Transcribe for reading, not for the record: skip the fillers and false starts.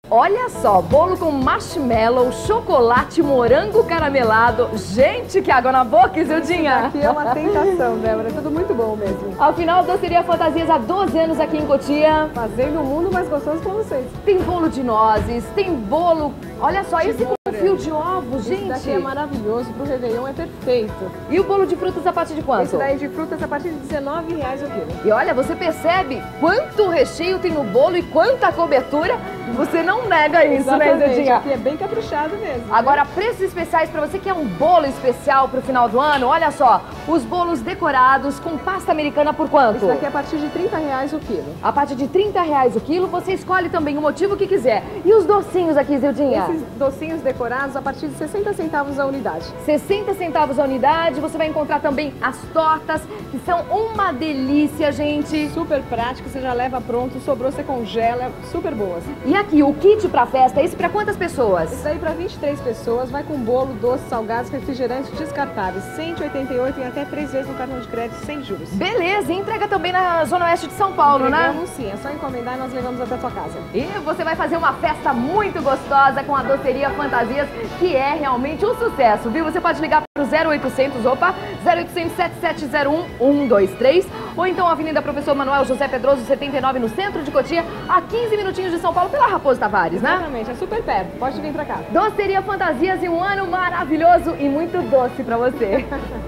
Olha só, bolo com marshmallow, chocolate, morango caramelado. Gente, que água na boca, Isildinha! Aqui é uma tentação, Débora. É tudo muito bom mesmo. Afinal, Doceria Fantasias há 12 anos aqui em Cotia. Fazendo um mundo mais gostoso pra vocês. Tem bolo de nozes, tem bolo... Olha só, esse com fio de ovos, gente! Esse daqui é maravilhoso, pro Réveillon é perfeito. E o bolo de frutas a partir de quanto? Esse daí de frutas a partir de R$19 o quilo. E olha, você percebe quanto recheio tem no bolo e quanta cobertura. Você não nega isso, né, Isildinha? Aqui é bem caprichado mesmo. Agora, preços especiais para você que é um bolo especial pro final do ano. Olha só, os bolos decorados com pasta americana por quanto? Esse daqui é a partir de R$30 o quilo. A partir de R$30 o quilo, você escolhe também o motivo que quiser. E os docinhos aqui, Isildinha? Esses docinhos decorados a partir de 60 centavos a unidade. 60 centavos a unidade. Você vai encontrar também as tortas, que são uma delícia, gente. Super prático, você já leva pronto, sobrou, você congela, super boas. E aqui, o kit pra festa, esse pra quantas pessoas? Esse daí para 23 pessoas, vai com bolo, doce, salgados, refrigerantes descartáveis. 188 em até 3 vezes no cartão de crédito, sem juros. Beleza, e entrega também na Zona Oeste de São Paulo, né? Entregamos sim, é só encomendar e nós levamos até a sua casa. E você vai fazer uma festa muito gostosa com a Doceria Fantasias, que é realmente um sucesso, viu? Você pode ligar para o 0800, 0800 7701 123, ou então Avenida Professor Manuel José Pedroso, 79, no centro de Cotia, a 15 minutinhos de São Paulo, pela Raposo Tavares, né? Exatamente, é super perto, pode vir pra cá. Doceria Fantasias e um ano maravilhoso e muito doce pra você.